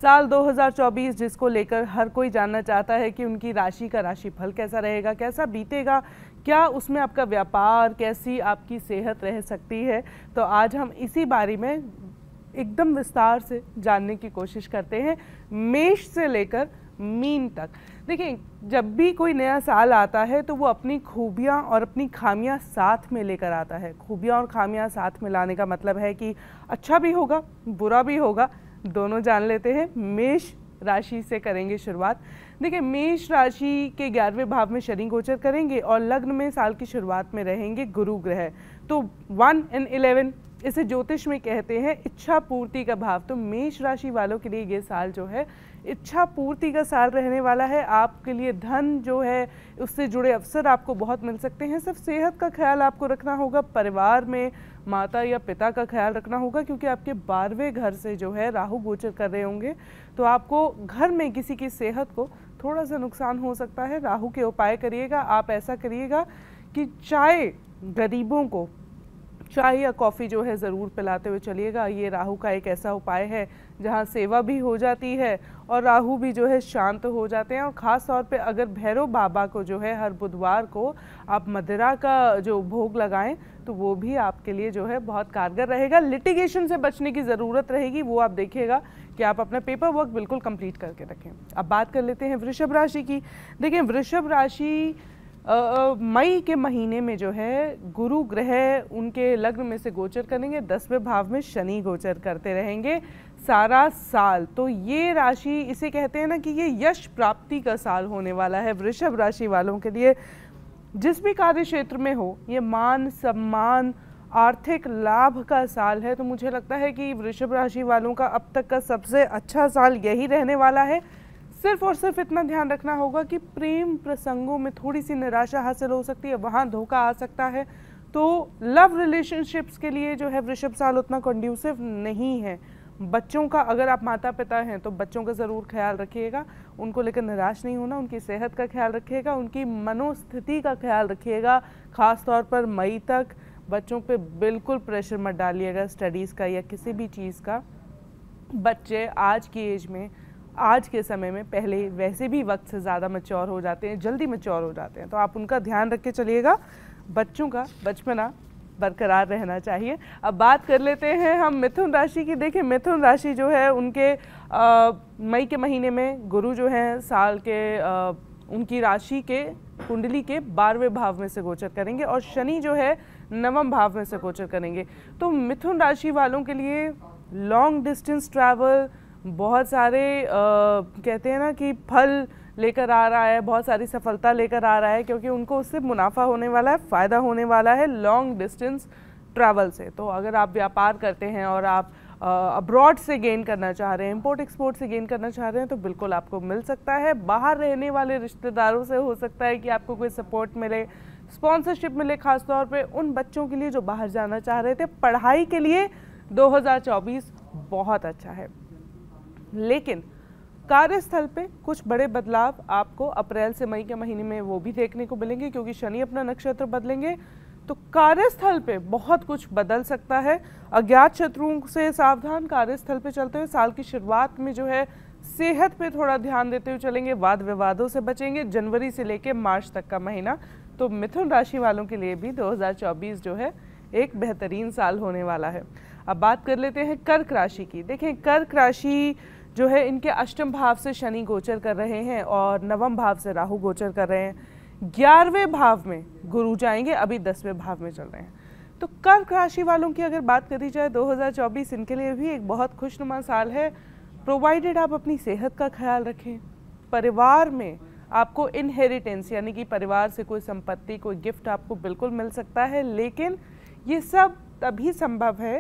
साल 2024 जिसको लेकर हर कोई जानना चाहता है कि उनकी राशि का राशिफल कैसा रहेगा, कैसा बीतेगा, क्या उसमें आपका व्यापार, कैसी आपकी सेहत रह सकती है। तो आज हम इसी बारे में एकदम विस्तार से जानने की कोशिश करते हैं, मेष से लेकर मीन तक। देखिए, जब भी कोई नया साल आता है तो वो अपनी खूबियाँ और अपनी खामियाँ साथ में लेकर आता है। खूबियाँ और खामियाँ साथ में लाने का मतलब है कि अच्छा भी होगा, बुरा भी होगा, दोनों जान लेते हैं। मेष राशि से करेंगे शुरुआत। देखिए, मेष राशि के 11वें भाव में शनि गोचर करेंगे और लग्न में साल की शुरुआत में रहेंगे गुरु ग्रह। तो 1 in 11 इसे ज्योतिष में कहते हैं इच्छा पूर्ति का भाव। तो मेष राशि वालों के लिए ये साल जो है इच्छा पूर्ति का साल रहने वाला है। आपके लिए धन जो है उससे जुड़े अवसर आपको बहुत मिल सकते हैं। सिर्फ सेहत का ख्याल आपको रखना होगा, परिवार में माता या पिता का ख्याल रखना होगा, क्योंकि आपके 12वें घर से जो है राहु गोचर कर रहे होंगे। तो आपको घर में किसी की सेहत को थोड़ा सा नुकसान हो सकता है। राहु के उपाय करिएगा। आप ऐसा करिएगा कि चाय, गरीबों को चाय या कॉफ़ी जो है ज़रूर पिलाते हुए चलिएगा। ये राहु का एक ऐसा उपाय है जहाँ सेवा भी हो जाती है और राहु भी जो है शांत हो जाते हैं। और ख़ास तौर पे अगर भैरव बाबा को जो है हर बुधवार को आप मदिरा का जो भोग लगाएं तो वो भी आपके लिए जो है बहुत कारगर रहेगा। लिटिगेशन से बचने की ज़रूरत रहेगी, वो आप देखिएगा कि आप अपना पेपर वर्क बिल्कुल कंप्लीट करके रखें। अब बात कर लेते हैं वृषभ राशि की। देखिए, वृषभ राशि मई के महीने में जो है गुरु ग्रह उनके लग्न में से गोचर करेंगे। 10वें भाव में शनि गोचर करते रहेंगे सारा साल। तो ये राशि, इसे कहते हैं ना कि ये यश प्राप्ति का साल होने वाला है वृषभ राशि वालों के लिए। जिस भी कार्य क्षेत्र में हो, ये मान सम्मान, आर्थिक लाभ का साल है। तो मुझे लगता है कि वृषभ राशि वालों का अब तक का सबसे अच्छा साल यही रहने वाला है। सिर्फ और सिर्फ इतना ध्यान रखना होगा कि प्रेम प्रसंगों में थोड़ी सी निराशा हासिल हो सकती है, वहाँ धोखा आ सकता है। तो लव रिलेशनशिप्स के लिए जो है वृषभ साल उतना कंड्यूसिव नहीं है। बच्चों का, अगर आप माता पिता हैं तो बच्चों का ज़रूर ख्याल रखिएगा, उनको लेकर निराश नहीं होना, उनकी सेहत का ख्याल रखिएगा, उनकी मनोस्थिति का ख्याल रखिएगा। ख़ास तौर पर मई तक बच्चों पे बिल्कुल प्रेशर मत डालिएगा स्टडीज़ का या किसी भी चीज़ का। बच्चे आज की एज में, आज के समय में पहले वैसे भी वक्त से ज़्यादा मैच्योर हो जाते हैं, जल्दी मैच्योर हो जाते हैं। तो आप उनका ध्यान रख के चलिएगा। बच्चों का बचपना बरकरार रहना चाहिए। अब बात कर लेते हैं हम मिथुन राशि की। देखिए, मिथुन राशि जो है उनके मई के महीने में गुरु जो हैं साल के उनकी राशि के कुंडली के 12वें भाव में से गोचर करेंगे और शनि जो है 9वें भाव में से गोचर करेंगे। तो मिथुन राशि वालों के लिए लॉन्ग डिस्टेंस ट्रैवल बहुत सारे कहते हैं ना कि फल लेकर आ रहा है, बहुत सारी सफलता लेकर आ रहा है, क्योंकि उनको उससे मुनाफा होने वाला है, फ़ायदा होने वाला है लॉन्ग डिस्टेंस ट्रैवल से। तो अगर आप व्यापार करते हैं और आप अब्रॉड से गेन करना चाह रहे हैं, इंपोर्ट एक्सपोर्ट से गेन करना चाह रहे हैं, तो बिल्कुल आपको मिल सकता है। बाहर रहने वाले रिश्तेदारों से हो सकता है कि आपको कोई सपोर्ट मिले, स्पॉन्सरशिप मिले, खासतौर पे उन बच्चों के लिए जो बाहर जाना चाह रहे थे। पढ़ाई के लिए 2024 बहुत अच्छा है, लेकिन कार्यस्थल पे कुछ बड़े बदलाव आपको अप्रैल से मई के महीने में वो भी देखने को मिलेंगे, क्योंकि शनि अपना नक्षत्र बदलेंगे। तो कार्यस्थल पे बहुत कुछ बदल सकता है। अज्ञात शत्रुओं से सावधान कार्यस्थल पे चलते हुए। साल की शुरुआत में जो है सेहत पे थोड़ा ध्यान देते हुए चलेंगे, वाद विवादों से बचेंगे। जनवरी से लेकर मार्च तक का महीना तो मिथुन राशि वालों के लिए भी 2024 जो है एक बेहतरीन साल होने वाला है। अब बात कर लेते हैं कर्क राशि की। देखें, कर्क राशि जो है इनके अष्टम भाव से शनि गोचर कर रहे हैं और 9वें भाव से राहु गोचर कर रहे हैं। 11वें भाव में गुरु जाएंगे, अभी 10वें भाव में चल रहे हैं। तो कर्क राशि वालों की अगर बात करी जाए, 2024 इनके लिए भी एक बहुत खुशनुमा साल है, प्रोवाइडेड आप अपनी सेहत का ख्याल रखें। परिवार में आपको इनहेरिटेंस यानी कि परिवार से कोई संपत्ति, कोई गिफ्ट आपको बिल्कुल मिल सकता है, लेकिन ये सब तभी संभव है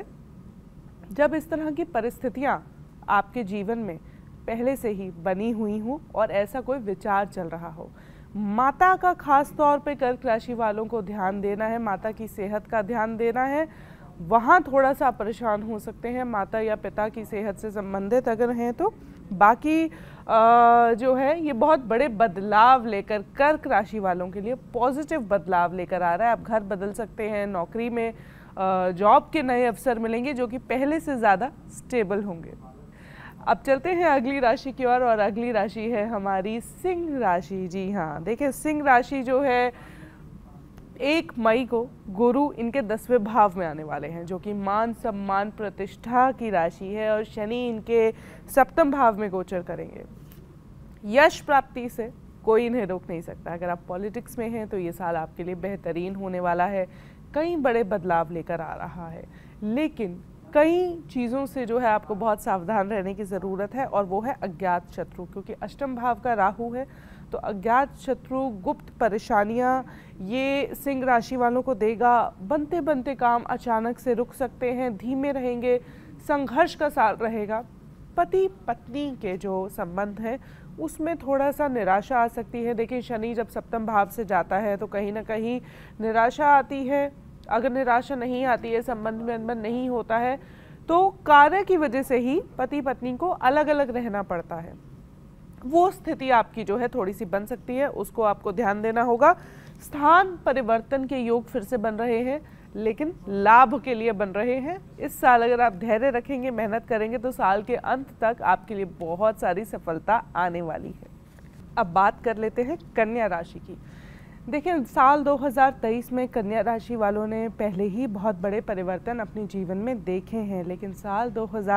जब इस तरह की परिस्थितियाँ आपके जीवन में पहले से ही बनी हुई हों और ऐसा कोई विचार चल रहा हो। माता का खास तौर पे कर्क राशि वालों को ध्यान देना है, माता की सेहत का ध्यान देना है। वहाँ थोड़ा सा परेशान हो सकते हैं, माता या पिता की सेहत से संबंधित अगर हैं तो। बाकी जो है ये बहुत बड़े बदलाव लेकर कर्क राशि वालों के लिए पॉजिटिव बदलाव लेकर आ रहा है। आप घर बदल सकते हैं, नौकरी में जॉब के नए अवसर मिलेंगे जो कि पहले से ज़्यादा स्टेबल होंगे। अब चलते हैं अगली राशि की ओर और अगली राशि है हमारी सिंह राशि। जी हाँ, देखिए सिंह राशि जो है 1 मई को गुरु इनके 10वें भाव में आने वाले हैं, जो कि मान सम्मान प्रतिष्ठा की राशि है, और शनि इनके 7वें भाव में गोचर करेंगे। यश प्राप्ति से कोई इन्हें रोक नहीं सकता। अगर आप पॉलिटिक्स में हैं तो ये साल आपके लिए बेहतरीन होने वाला है, कई बड़े बदलाव लेकर आ रहा है, लेकिन कई चीज़ों से जो है आपको बहुत सावधान रहने की ज़रूरत है, और वो है अज्ञात शत्रु, क्योंकि अष्टम भाव का राहु है। तो अज्ञात शत्रु, गुप्त परेशानियां ये सिंह राशि वालों को देगा। बनते बनते काम अचानक से रुक सकते हैं, धीमे रहेंगे, संघर्ष का साल रहेगा। पति पत्नी के जो संबंध है उसमें थोड़ा सा निराशा आ सकती है। देखिए शनि जब 7वें भाव से जाता है तो कहीं ना कहीं निराशा आती है। अगर निराशा नहीं आती है, संबंध में अनबन नहीं होता है, तो कार्य की वजह से ही पति पत्नी को अलग अलग रहना पड़ता है। वो स्थिति आपकी जो है थोड़ी सी बन सकती है, उसको आपको ध्यान देना होगा। स्थान परिवर्तन के योग फिर से बन रहे हैं, लेकिन लाभ के लिए बन रहे हैं। इस साल अगर आप धैर्य रखेंगे, मेहनत करेंगे, तो साल के अंत तक आपके लिए बहुत सारी सफलता आने वाली है। अब बात कर लेते हैं कन्या राशि की। देखिए साल 2023 में कन्या राशि वालों ने पहले ही बहुत बड़े परिवर्तन अपने जीवन में देखे हैं, लेकिन साल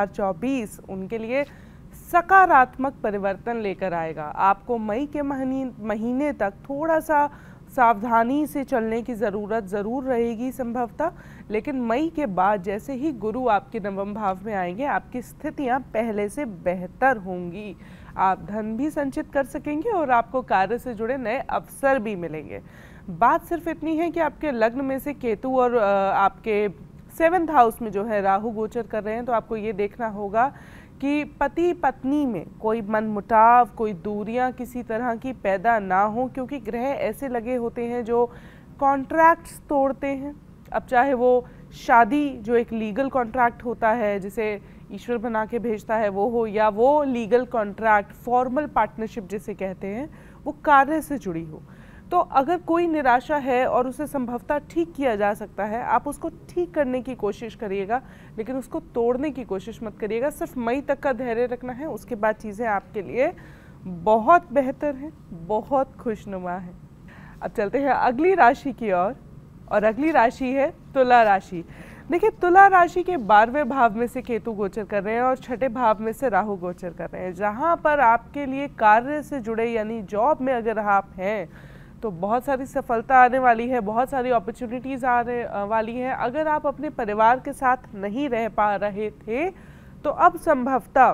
2024 उनके लिए सकारात्मक परिवर्तन लेकर आएगा। आपको मई के महीने तक थोड़ा सा सावधानी से चलने की ज़रूरत ज़रूर रहेगी संभवतः, लेकिन मई के बाद जैसे ही गुरु आपके 9वें भाव में आएंगे, आपकी स्थितियां पहले से बेहतर होंगी। आप धन भी संचित कर सकेंगे और आपको कार्य से जुड़े नए अवसर भी मिलेंगे। बात सिर्फ इतनी है कि आपके लग्न में से केतु और आपके 7th हाउस में जो है राहु गोचर कर रहे हैं, तो आपको ये देखना होगा कि पति पत्नी में कोई मनमुटाव, कोई दूरियां किसी तरह की पैदा ना हो, क्योंकि ग्रह ऐसे लगे होते हैं जो कॉन्ट्रैक्ट्स तोड़ते हैं। अब चाहे वो शादी जो एक लीगल कॉन्ट्रैक्ट होता है जिसे ईश्वर बना के भेजता है वो हो, या वो लीगल कॉन्ट्रैक्ट फॉर्मल पार्टनरशिप जिसे कहते हैं वो कार्य से जुड़ी हो। तो अगर कोई निराशा है और उसे संभवतः ठीक किया जा सकता है, आप उसको ठीक करने की कोशिश करिएगा, लेकिन उसको तोड़ने की कोशिश मत करिएगा। सिर्फ मई तक का धैर्य रखना है, उसके बाद चीज़ें आपके लिए बहुत बेहतर हैं, बहुत खुशनुमा है। अब चलते हैं अगली राशि की ओर, और अगली राशि है तुला राशि। देखिए तुला राशि के 12वें भाव में से केतु गोचर कर रहे हैं और 6ठे भाव में से राहु गोचर कर रहे हैं। जहाँ पर आपके लिए कार्य से जुड़े यानी जॉब में अगर आप हैं तो बहुत सारी सफलता आने वाली है, बहुत सारी अपॉर्चुनिटीज़ आने वाली हैं। अगर आप अपने परिवार के साथ नहीं रह पा रहे थे तो अब संभवतः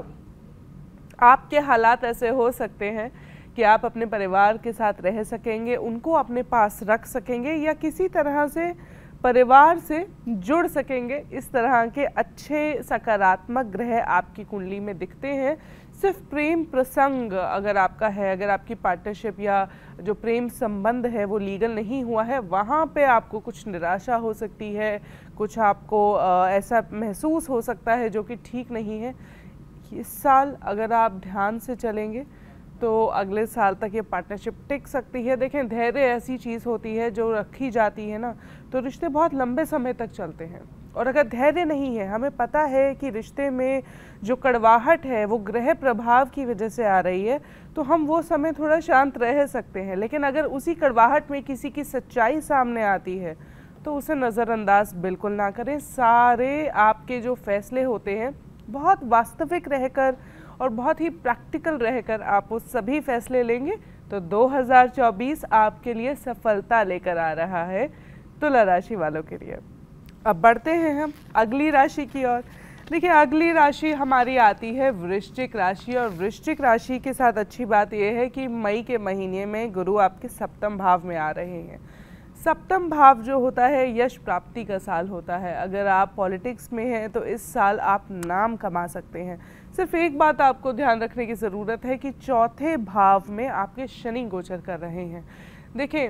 आपके हालात ऐसे हो सकते हैं कि आप अपने परिवार के साथ रह सकेंगे, उनको अपने पास रख सकेंगे, या किसी तरह से परिवार से जुड़ सकेंगे। इस तरह के अच्छे सकारात्मक ग्रह आपकी कुंडली में दिखते हैं। सिर्फ प्रेम प्रसंग अगर आपका है, अगर आपकी पार्टनरशिप या जो प्रेम संबंध है वो लीगल नहीं हुआ है, वहाँ पे आपको कुछ निराशा हो सकती है, कुछ आपको ऐसा महसूस हो सकता है जो कि ठीक नहीं है। इस साल अगर आप ध्यान से चलेंगे तो अगले साल तक ये पार्टनरशिप टिक सकती है। देखें धैर्य ऐसी चीज़ होती है जो रखी जाती है ना, तो रिश्ते बहुत लंबे समय तक चलते हैं। और अगर धैर्य नहीं है, हमें पता है कि रिश्ते में जो कड़वाहट है वो ग्रह प्रभाव की वजह से आ रही है, तो हम वो समय थोड़ा शांत रह सकते हैं। लेकिन अगर उसी कड़वाहट में किसी की सच्चाई सामने आती है तो उसे नज़रअंदाज बिल्कुल ना करें। सारे आपके जो फैसले होते हैं बहुत वास्तविक रहकर और बहुत ही प्रैक्टिकल रहकर आप वो सभी फैसले लेंगे तो 2024 आपके लिए सफलता लेकर आ रहा है तुला राशि वालों के लिए। अब बढ़ते हैं हम अगली राशि की ओर। देखिए अगली राशि हमारी आती है वृश्चिक राशि, और वृश्चिक राशि के साथ अच्छी बात यह है कि मई के महीने में गुरु आपके 7वें भाव में आ रहे हैं। 7वां भाव जो होता है यश प्राप्ति का साल होता है। अगर आप पॉलिटिक्स में हैं तो इस साल आप नाम कमा सकते हैं। सिर्फ एक बात आपको ध्यान रखने की ज़रूरत है कि 4थे भाव में आपके शनि गोचर कर रहे हैं। देखिए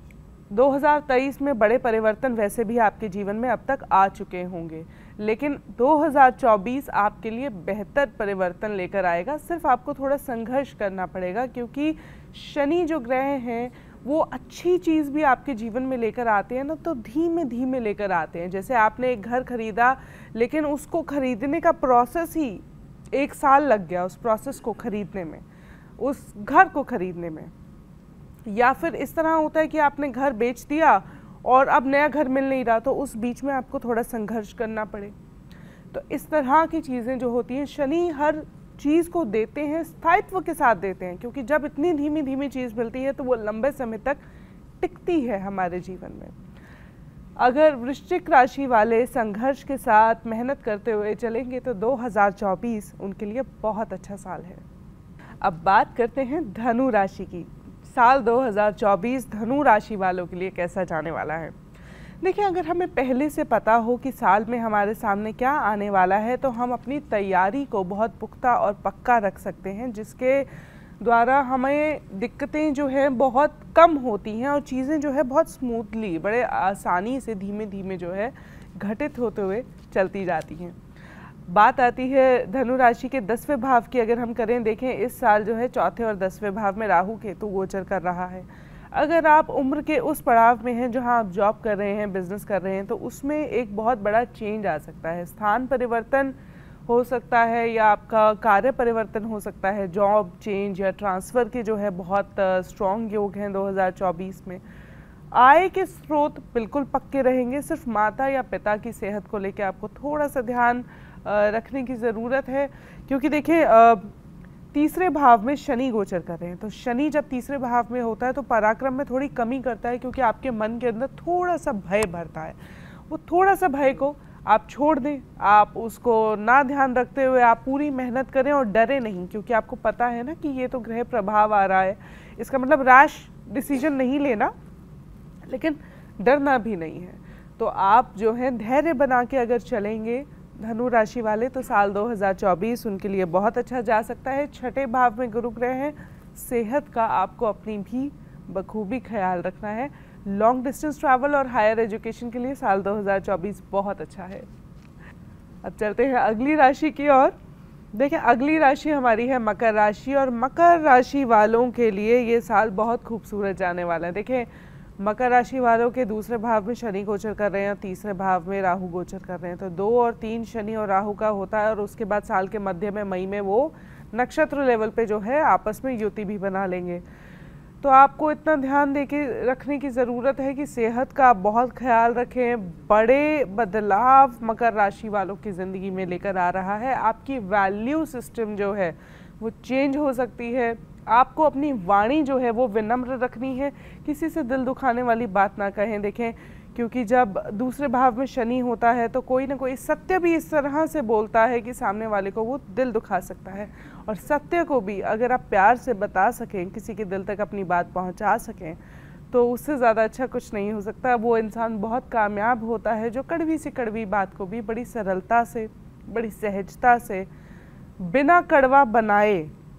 2023 में बड़े परिवर्तन वैसे भी आपके जीवन में अब तक आ चुके होंगे, लेकिन 2024 आपके लिए बेहतर परिवर्तन लेकर आएगा। सिर्फ आपको थोड़ा संघर्ष करना पड़ेगा, क्योंकि शनि जो ग्रह हैं वो अच्छी चीज़ भी आपके जीवन में लेकर आते हैं ना, तो धीमे धीमे लेकर आते हैं। जैसे आपने एक घर खरीदा, लेकिन उसको खरीदने का प्रोसेस ही 1 साल लग गया उस प्रोसेस को खरीदने में, उस घर को खरीदने में। या फिर इस तरह होता है कि आपने घर बेच दिया और अब नया घर मिल नहीं रहा, तो उस बीच में आपको थोड़ा संघर्ष करना पड़े। तो इस तरह की चीज़ें जो होती हैं, शनि हर चीज़ को देते हैं, स्थायित्व के साथ देते हैं, क्योंकि जब इतनी धीमी धीमी चीज़ मिलती है तो वो लंबे समय तक टिकती है हमारे जीवन में। अगर वृश्चिक राशि वाले संघर्ष के साथ मेहनत करते हुए चलेंगे तो 2024 उनके लिए बहुत अच्छा साल है। अब बात करते हैं धनु राशि की। साल 2024 धनु राशि वालों के लिए कैसा जाने वाला है। देखिए, अगर हमें पहले से पता हो कि साल में हमारे सामने क्या आने वाला है तो हम अपनी तैयारी को बहुत पुख्ता और पक्का रख सकते हैं, जिसके द्वारा हमें दिक्कतें जो है बहुत कम होती हैं और चीज़ें जो है बहुत स्मूथली, बड़े आसानी से धीमे धीमे जो है घटित होते हुए चलती जाती हैं। बात आती है धनु राशि के 10वें भाव की। अगर हम करें, देखें इस साल जो है 4थे और 10वें भाव में राहु केतु गोचर कर रहा है। अगर आप उम्र के उस पड़ाव में हैं जहां आप जॉब कर रहे हैं, बिजनेस कर रहे हैं, तो उसमें एक बहुत बड़ा चेंज आ सकता है। स्थान परिवर्तन हो सकता है या आपका कार्य परिवर्तन हो सकता है। जॉब चेंज या ट्रांसफ़र के जो है बहुत स्ट्रॉन्ग योग हैं 2024 में। आय के स्रोत बिल्कुल पक्के रहेंगे। सिर्फ माता या पिता की सेहत को लेकर आपको थोड़ा सा ध्यान रखने की ज़रूरत है, क्योंकि देखिए 3रे भाव में शनि गोचर कर रहे हैं। तो शनि जब 3रे भाव में होता है तो पराक्रम में थोड़ी कमी करता है, क्योंकि आपके मन के अंदर थोड़ा सा भय भरता है। वो थोड़ा सा भय को आप छोड़ दें, आप उसको ना ध्यान रखते हुए आप पूरी मेहनत करें और डरे नहीं, क्योंकि आपको पता है ना कि ये तो ग्रह प्रभाव आ रहा है। इसका मतलब रैश डिसीजन नहीं लेना, लेकिन डरना भी नहीं है। तो आप जो है धैर्य बना के अगर चलेंगे धनु राशि वाले, तो साल 2024 उनके लिए बहुत अच्छा जा सकता है। 6ठे भाव में गुरु ग्रह है। सेहत का आपको अपनी भी बखूबी ख्याल रखना है। लॉन्ग डिस्टेंस ट्रैवल और हायर एजुकेशन के लिए साल 2024 बहुत अच्छा है। अब चलते हैं अगली राशि की ओर। देखें, अगली राशि हमारी है मकर राशि, और मकर राशि वालों के लिए ये साल बहुत खूबसूरत जाने वाला है। देखें, मकर राशि वालों के 2रे भाव में शनि गोचर कर रहे हैं और 3रे भाव में राहु गोचर कर रहे हैं। तो 2 और 3 शनि और राहु का होता है, और उसके बाद साल के मध्य में मई में वो नक्षत्र लेवल पे जो है आपस में युति भी बना लेंगे। तो आपको इतना ध्यान देके रखने की ज़रूरत है कि सेहत का आप बहुत ख्याल रखें। बड़े बदलाव मकर राशि वालों की ज़िंदगी में लेकर आ रहा है। आपकी वैल्यू सिस्टम जो है वो चेंज हो सकती है। आपको अपनी वाणी जो है वो विनम्र रखनी है, किसी से दिल दुखाने वाली बात ना कहें। देखें, क्योंकि जब 2रे भाव में शनि होता है तो कोई ना कोई सत्य भी इस तरह से बोलता है कि सामने वाले को वो दिल दुखा सकता है। और सत्य को भी अगर आप प्यार से बता सकें, किसी के दिल तक अपनी बात पहुंचा सकें, तो उससे ज़्यादा अच्छा कुछ नहीं हो सकता। वो इंसान बहुत कामयाब होता है जो कड़वी से कड़वी बात को भी बड़ी सरलता से, बड़ी सहजता से, बिना कड़वा बनाए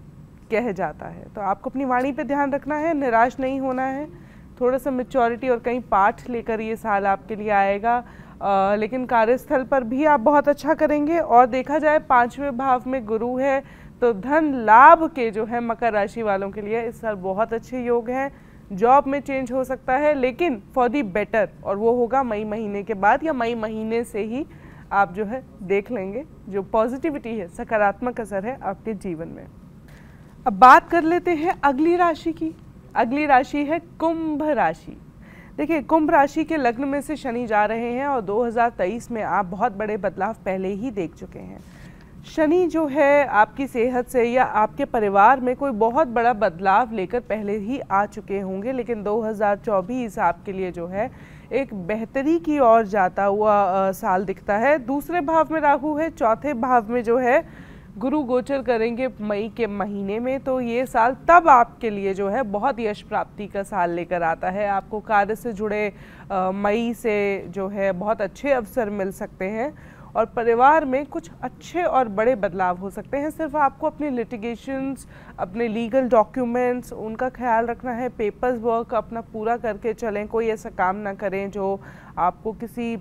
कह जाता है। तो आपको अपनी वाणी पे ध्यान रखना है, निराश नहीं होना है। थोड़ा सा मैच्योरिटी और कहीं पाठ लेकर ये साल आपके लिए आएगा, लेकिन कार्यस्थल पर भी आप बहुत अच्छा करेंगे। और देखा जाए 5वें भाव में गुरु है, तो धन लाभ के जो है मकर राशि वालों के लिए इस साल बहुत अच्छे योग हैं। जॉब में चेंज हो सकता है, लेकिन फॉर दी बेटर, और वो होगा मई महीने के बाद, या मई महीने से ही आप जो है देख लेंगे जो पॉजिटिविटी है, सकारात्मक असर है आपके जीवन में। अब बात कर लेते हैं अगली राशि की। अगली राशि है कुंभ राशि। देखिए, कुंभ राशि के लग्न में से शनि जा रहे हैं और 2023 में आप बहुत बड़े बदलाव पहले ही देख चुके हैं। शनि जो है आपकी सेहत से या आपके परिवार में कोई बहुत बड़ा बदलाव लेकर पहले ही आ चुके होंगे, लेकिन 2024 आपके लिए जो है एक बेहतरी की ओर जाता हुआ साल दिखता है। 2रे भाव में राहु है, 4थे भाव में जो है गुरु गोचर करेंगे मई के महीने में। तो ये साल तब आपके लिए जो है बहुत यश प्राप्ति का साल लेकर आता है। आपको कार्य से जुड़े मई से जो है बहुत अच्छे अवसर मिल सकते हैं, और परिवार में कुछ अच्छे और बड़े बदलाव हो सकते हैं। सिर्फ आपको अपने लिटिगेशंस, अपने लीगल डॉक्यूमेंट्स, उनका ख्याल रखना है। पेपर्स वर्क अपना पूरा करके चलें। कोई ऐसा काम ना करें जो आपको किसी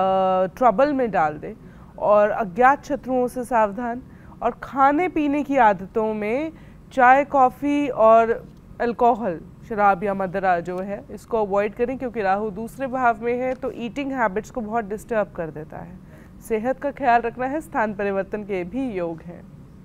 ट्रबल में डाल दे। और अज्ञात शत्रुओं से सावधान। और खाने पीने की आदतों में चाय, कॉफ़ी और अल्कोहल, शराब या मदरा जो है, इसको अवॉइड करें, क्योंकि राहु 2रे भाव में है तो ईटिंग हैबिट्स को बहुत डिस्टर्ब कर देता है। सेहत का ख्याल रखना है। स्थान परिवर्तन के भी योग हैं।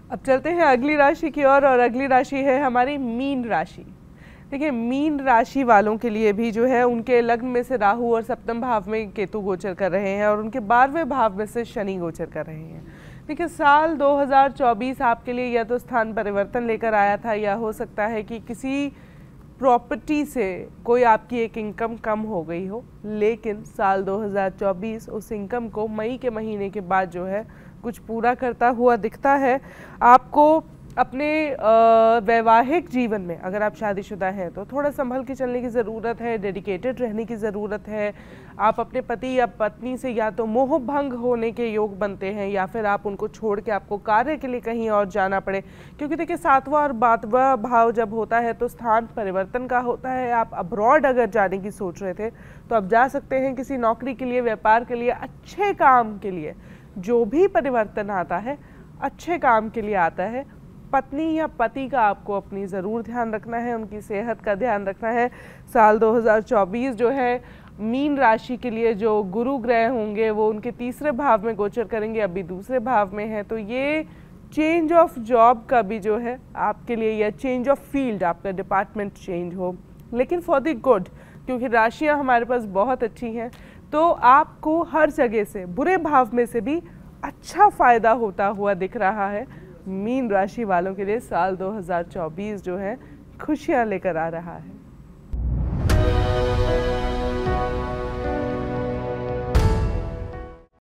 अब चलते हैं अगली राशि की और अगली राशि है हमारी मीन राशि। देखिए, मीन राशि वालों के लिए भी जो है उनके लग्न में से राहु और सप्तम भाव में केतु गोचर कर रहे हैं और उनके 12वें भाव में से शनि गोचर कर रहे हैं। देखिए, साल 2024 आपके लिए या तो स्थान परिवर्तन लेकर आया था, या हो सकता है कि किसी प्रॉपर्टी से कोई आपकी एक इनकम कम हो गई हो, लेकिन साल 2024 उस इनकम को मई के महीने के बाद जो है कुछ पूरा करता हुआ दिखता है। आपको अपने वैवाहिक जीवन में, अगर आप शादीशुदा हैं तो थोड़ा संभल के चलने की ज़रूरत है, डेडिकेटेड रहने की ज़रूरत है। आप अपने पति या पत्नी से या तो मोह भंग होने के योग बनते हैं, या फिर आप उनको छोड़ के आपको कार्य के लिए कहीं और जाना पड़े, क्योंकि देखिए 7वां और 12वां भाव जब होता है तो स्थान परिवर्तन का होता है। आप अब्रॉड अगर जाने की सोच रहे थे तो आप जा सकते हैं, किसी नौकरी के लिए, व्यापार के लिए, अच्छे काम के लिए। जो भी परिवर्तन आता है अच्छे काम के लिए आता है। पत्नी या पति का आपको अपनी ज़रूर ध्यान रखना है, उनकी सेहत का ध्यान रखना है। साल 2024 जो है मीन राशि के लिए जो गुरु ग्रह होंगे वो उनके 3रे भाव में गोचर करेंगे, अभी 2रे भाव में है, तो ये चेंज ऑफ जॉब का भी जो है आपके लिए, या चेंज ऑफ फील्ड, आपका डिपार्टमेंट चेंज हो, लेकिन फॉर द गुड, क्योंकि राशियाँ हमारे पास बहुत अच्छी हैं, तो आपको हर जगह से, बुरे भाव में से भी अच्छा फ़ायदा होता हुआ दिख रहा है। मीन राशि वालों के लिए साल 2024 जो है खुशियाँ लेकर आ रहा है।